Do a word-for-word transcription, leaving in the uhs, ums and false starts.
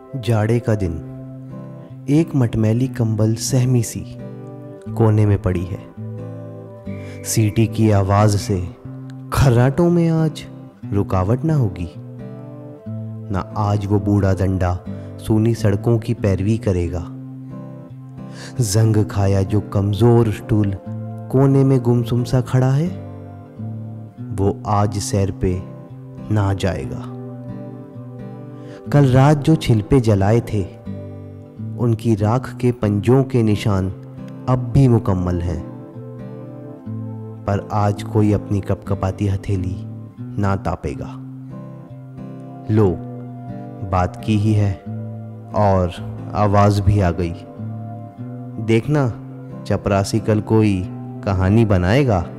जाड़े का दिन। एक मटमैली कंबल सहमी सी कोने में पड़ी है। सीटी की आवाज से खर्राटों में आज रुकावट ना होगी। ना आज वो बूढ़ा डंडा सूनी सड़कों की पैरवी करेगा। जंग खाया जो कमजोर स्टूल कोने में गुमसुम सा खड़ा है, वो आज सैर पे ना जाएगा। कल रात जो छिलपे जलाए थे, उनकी राख के पंजों के निशान अब भी मुकम्मल हैं, पर आज कोई अपनी कपकपाती हथेली ना तापेगा। लो, बात की ही है और आवाज भी आ गई। देखना, चपरासी कल कोई कहानी बनाएगा।